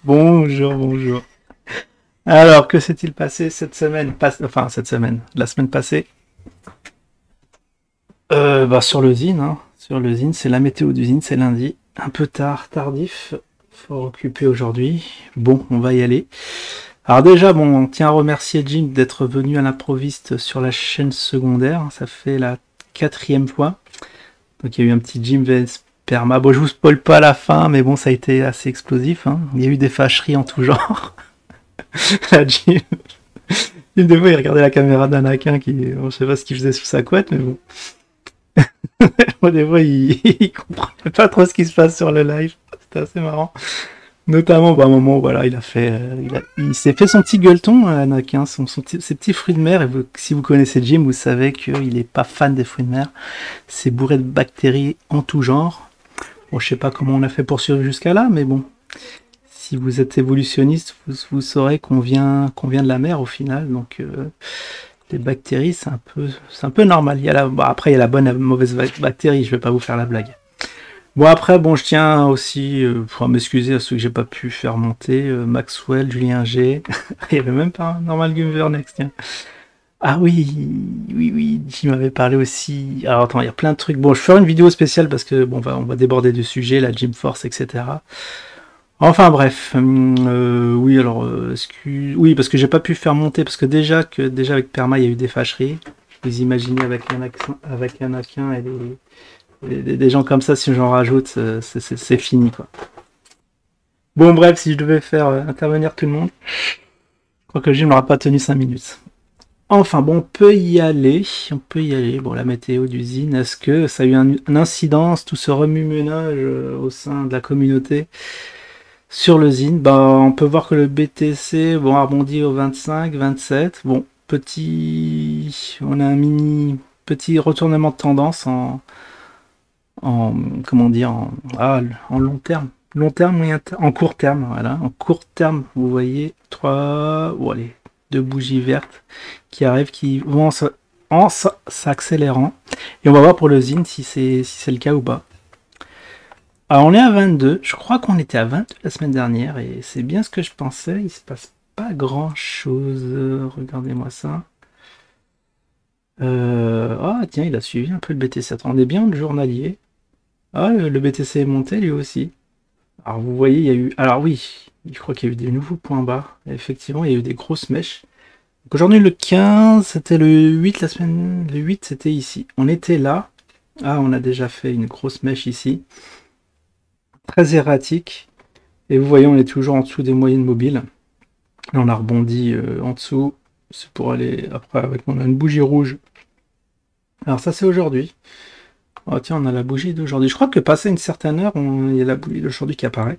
Bonjour, bonjour. Alors, que s'est-il passé cette semaine Enfin, cette semaine, la semaine passée sur le Zine, hein. Sur le Zine, c'est la météo du Zine, c'est lundi. Un peu tardif. Fort occupé aujourd'hui. Bon, on va y aller. Alors déjà, bon, on tient à remercier Jim d'être venu à l'improviste sur la chaîne secondaire. Ça fait la quatrième fois. Donc il y a eu un petit Jim vs Perma. Bon, je vous spoil pas la fin, mais bon, ça a été assez explosif, hein. Il y a eu des fâcheries en tout genre. La Jim. Une des fois, il regardait la caméra d'Anakin qui, bon, je sais pas ce qu'il faisait sous sa couette, mais bon. Moi, des fois, il comprenait pas trop ce qui se passe sur le live. C'était assez marrant. Notamment, à un moment, voilà, il s'est fait son petit gueuleton, Anakin, ses petits fruits de mer. Et si vous connaissez Jim, vous savez qu'il est pas fan des fruits de mer. C'est bourré de bactéries en tout genre. Bon, je sais pas comment on a fait pour survivre jusqu'à là, mais bon. Si vous êtes évolutionniste, vous saurez qu'on vient de la mer au final. Donc, les bactéries, c'est un peu normal. Bon, après, il y a la bonne et la mauvaise bactérie. Je vais pas vous faire la blague. Bon, après, bon, je tiens aussi à m'excuser à ceux que j'ai pas pu faire monter. Maxwell, Julien G. Il y avait même pas un Normal Next, tiens. Ah oui, oui, oui, Jim m'avait parlé aussi. Alors attends, il y a plein de trucs. Bon, je ferai une vidéo spéciale parce que bon, on va déborder du sujet, la Gym Force, etc. Enfin bref, oui alors oui parce que j'ai pas pu faire monter parce que déjà avec Perma il y a eu des fâcheries. Vous imaginez avec un Anakin et des gens comme ça si j'en rajoute c'est fini quoi. Bon bref si je devais faire intervenir tout le monde, je crois que le gym n'aura pas tenu 5 minutes. Enfin bon on peut y aller, Bon la météo d'usine, est-ce que ça a eu un incidence, tout ce remue-ménage au sein de la communauté? Sur le Zine, on peut voir que le BTC bon, a rebondi au 25, 27. Bon, on a un petit retournement de tendance comment dire, en long terme. Long terme, en court terme, voilà. En court terme, vous voyez allez, deux bougies vertes qui arrivent, qui vont s'accélérant. Et on va voir pour le Zine si c'est le cas ou pas. Alors on est à 22, je crois qu'on était à 22 la semaine dernière et c'est bien ce que je pensais, il se passe pas grand chose, regardez-moi ça. Ah tiens, il a suivi un peu le BTC, attendez bien le journalier. Ah, le BTC est monté lui aussi. Alors vous voyez, il y a eu... Alors oui, je crois qu'il y a eu des nouveaux points bas, effectivement il y a eu des grosses mèches. Donc aujourd'hui le 15, c'était le 8 la semaine... Le 8 c'était ici, on était là. Ah, on a déjà fait une grosse mèche ici. Très erratique. Et vous voyez, on est toujours en dessous des moyennes mobiles. Là, on a rebondi en dessous. C'est pour aller après avec on a une bougie rouge. Alors ça c'est aujourd'hui. Oh tiens, on a la bougie d'aujourd'hui. Je crois que passé une certaine heure, il y a la bougie d'aujourd'hui qui apparaît.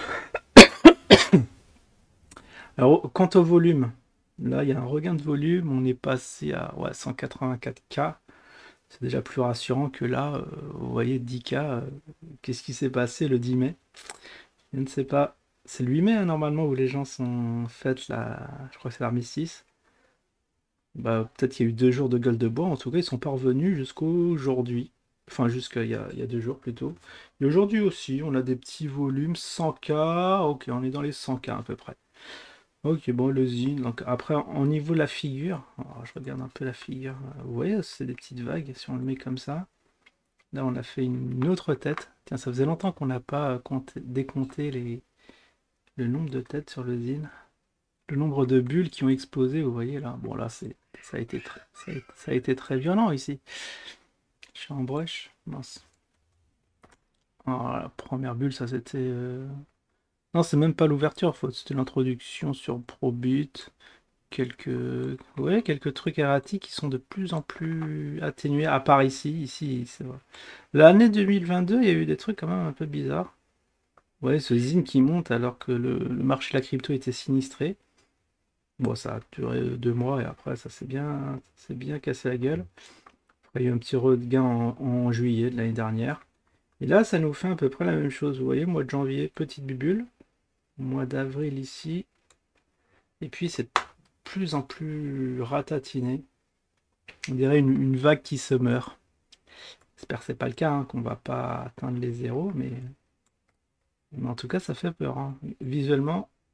Alors quant au volume, là il y a un regain de volume. On est passé à 184K. C'est déjà plus rassurant que là, vous voyez 10K. Qu'est-ce qui s'est passé le 10 mai? Je ne sais pas. C'est le 8 mai hein, normalement où les gens sont fêtent la. Je crois que c'est l'armistice. Peut-être qu'il y a eu 2 jours de gueule de bois. En tout cas, ils sont pas revenus jusqu'aujourd'hui. Enfin, jusqu'à il y a 2 jours plutôt. Et aujourd'hui aussi, on a des petits volumes 100K. Ok, on est dans les 100K à peu près. Ok, bon, le zine. Donc après, au niveau de la figure, alors, je regarde un peu la figure. Vous voyez, c'est des petites vagues. Si on le met comme ça, là, on a fait une autre tête. Tiens, ça faisait longtemps qu'on n'a pas décompté le nombre de têtes sur le zine. Le nombre de bulles qui ont explosé, vous voyez là. Bon là, ça a été très violent ici. Je suis en brush. Mince. Alors, la première bulle, ça c'était. Non, c'est même pas l'ouverture, c'était l'introduction sur Probit. Quelques trucs erratiques qui sont de plus en plus atténués, à part ici, c'est vrai. L'année 2022, il y a eu des trucs quand même un peu bizarres. Ouais, ce zine qui monte alors que le marché de la crypto était sinistré. Bon, ça a duré 2 mois et après, ça s'est bien cassé la gueule. Après, il y a eu un petit regain en juillet de l'année dernière. Et là, ça nous fait à peu près la même chose. Vous voyez, mois de janvier, petite bubule. Mois d'avril ici. Et puis, c'est de plus en plus ratatiné. On dirait une vague qui se meurt. J'espère que c'est pas le cas, hein, qu'on va pas atteindre les zéros, mais en tout cas, ça fait peur, hein. Visuellement,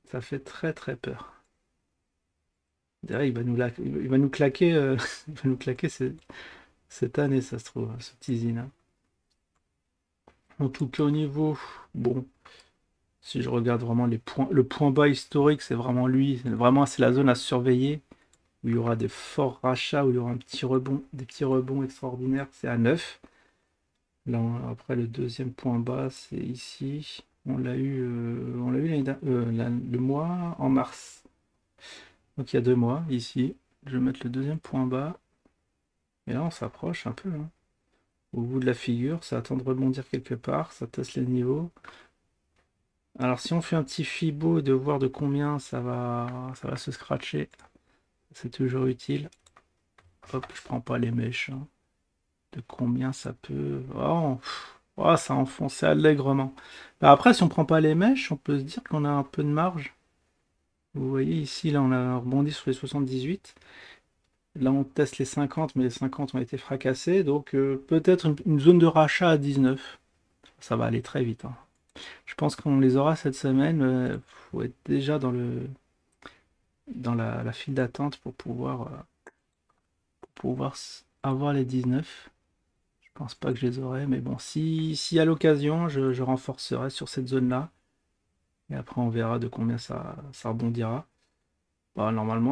Ça fait très très peur. D'ailleurs, il va nous claquer, il va nous claquer cette année, ça se trouve, ce Tizina. En tout cas, au niveau, bon, si je regarde vraiment les points, le point bas historique, c'est vraiment lui. Vraiment, c'est la zone à surveiller où il y aura des forts rachats, où il y aura un petit rebond, des petits rebonds extraordinaires. C'est à 9. Là, après, le deuxième point bas, c'est ici. On l'a eu le mois en mars. Donc il y a 2 mois, ici. Je vais mettre le deuxième point bas. Et là, on s'approche un peu, hein. Au bout de la figure, ça attend de rebondir quelque part, ça teste les niveaux. Alors si on fait un petit fibo de voir de combien ça va se scratcher, c'est toujours utile. Hop, je prends pas les mèches, hein. De combien ça peut... Oh, oh, ça a enfoncé allègrement. Bah après, si on prend pas les mèches, on peut se dire qu'on a un peu de marge. Vous voyez ici, là on a rebondi sur les 78. Là on teste les 50, mais les 50 ont été fracassés. Donc peut-être une zone de rachat à 19. Ça va aller très vite, hein. Je pense qu'on les aura cette semaine. Faut être déjà dans la file d'attente pour pouvoir avoir les 19. Je pense pas que je les aurai, mais bon, si à l'occasion, je renforcerai sur cette zone-là. Et après, on verra de combien ça rebondira. Bah, normalement,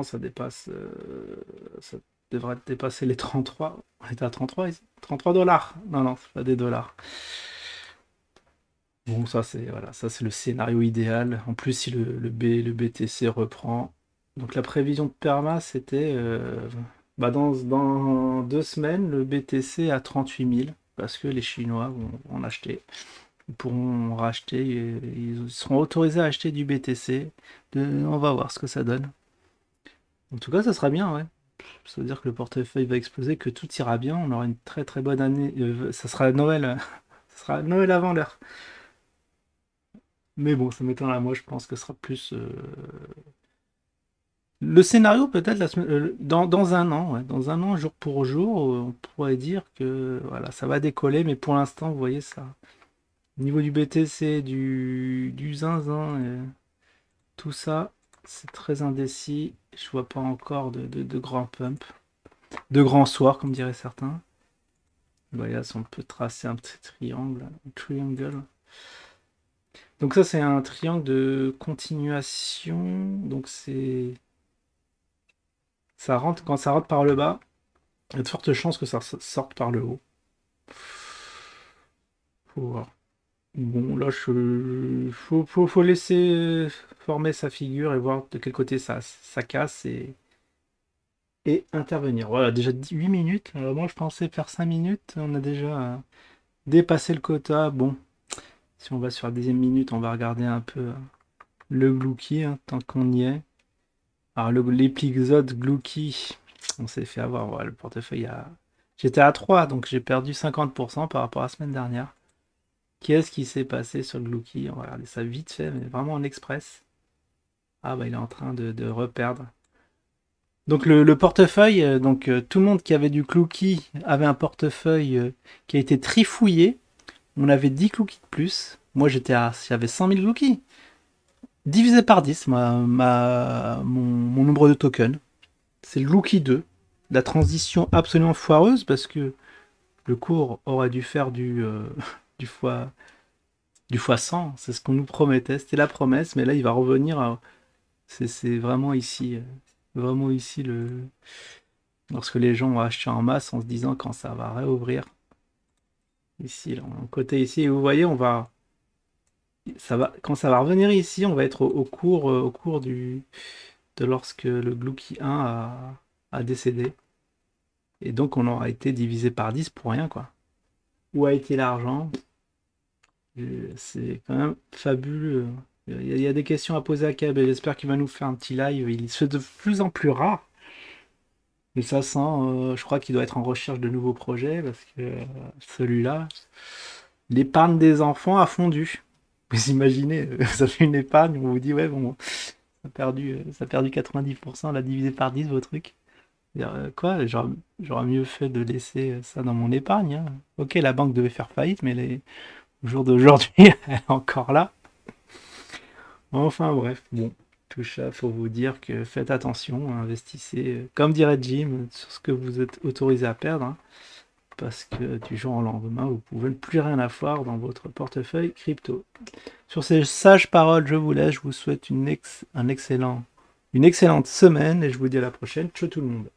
ça devrait dépasser les 33. On est à 33 ici. 33 dollars. Non, non, c'est pas des dollars. Bon, ça c'est voilà, ça c'est le scénario idéal. En plus, si le BTC reprend. Donc la prévision de perma, c'était bah, dans 2 semaines, le BTC à 38 000, parce que les Chinois vont en acheter. Ils pourront racheter, ils seront autorisés à acheter du BTC. On va voir ce que ça donne. En tout cas, ça sera bien, ouais. Ça veut dire que le portefeuille va exploser, que tout ira bien. On aura une très très bonne année. Ça sera Noël, ça sera Noël avant l'heure. Mais bon, ça m'étonnerait. Moi, je pense que ce sera plus. Le scénario, peut-être, dans un an, ouais. Dans un an, jour pour jour, on pourrait dire que voilà, ça va décoller. Mais pour l'instant, vous voyez ça. Au niveau du BTC, du zinzin, tout ça, c'est très indécis. Je vois pas encore de grands pumps. De grands soirs, comme diraient certains. Voilà, si on peut tracer un petit triangle, un triangle. Donc ça, c'est un triangle de continuation. Donc ça rentre, quand ça rentre par le bas, il y a de fortes chances que ça sorte par le haut. Faut voir. Bon, là, faut laisser former sa figure et voir de quel côté ça casse et intervenir. Voilà, déjà 8 minutes. Moi, je pensais faire 5 minutes. On a déjà dépassé le quota. Bon, si on va sur la 10e minute, on va regarder un peu le Glouki, hein, tant qu'on y est. Alors, l'épisode Glouki, on s'est fait avoir. Ouais, le portefeuille a. J'étais à 3, donc j'ai perdu 50% par rapport à la semaine dernière. Qu'est-ce qui s'est passé sur le Glouki? On va regarder ça vite fait, mais vraiment en express. Ah, bah, il est en train de reperdre. Donc, le portefeuille, tout le monde qui avait du Glouki avait un portefeuille qui a été trifouillé. On avait 10 Glouki de plus. Moi, j'avais 100 000 Glouki. Divisé par 10, mon nombre de tokens. C'est le Glouki 2. La transition absolument foireuse parce que le cours aurait dû faire du fois, du fois 100. C'est ce qu'on nous promettait. C'était la promesse, mais là, il va revenir. C'est vraiment ici lorsque les gens ont acheté en masse en se disant quand ça va réouvrir. Ici, là, côté ici, et vous voyez, quand ça va revenir ici, on va être au cours de lorsque le Glouki 1 a décédé. Et donc on aura été divisé par 10 pour rien, quoi. Où a été l'argent? C'est quand même fabuleux. Il y a des questions à poser à Keb et j'espère qu'il va nous faire un petit live. Il se fait de plus en plus rare. Mais ça sent, je crois qu'il doit être en recherche de nouveaux projets parce que celui-là, l'épargne des enfants a fondu. Vous imaginez, ça fait une épargne, on vous dit, ouais, bon, ça a perdu 90%, on l'a divisé par 10, vos trucs. Quoi, j'aurais mieux fait de laisser ça dans mon épargne, hein. Ok, la banque devait faire faillite, mais au jour d'aujourd'hui, elle est encore là. Enfin bref, bon. Tout ça, faut vous dire que faites attention, investissez, comme dirait Jim, sur ce que vous êtes autorisé à perdre, hein, parce que du jour au lendemain, vous pouvez ne plus rien avoir dans votre portefeuille crypto. Sur ces sages paroles, je vous laisse, je vous souhaite une excellente semaine et je vous dis à la prochaine. Ciao tout le monde.